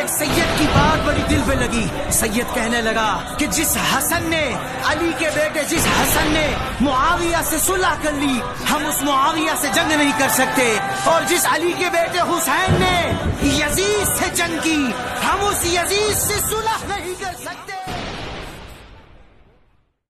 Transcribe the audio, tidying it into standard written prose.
एक सैयद की बात बड़ी दिल पे लगी। सैयद कहने लगा कि जिस हसन ने, अली के बेटे जिस हसन ने मुआविया से सुलह कर ली, हम उस मुआविया से जंग नहीं कर सकते। और जिस अली के बेटे हुसैन ने यजीद से जंग की, हम उस यजीद से सुलह नहीं कर सकते।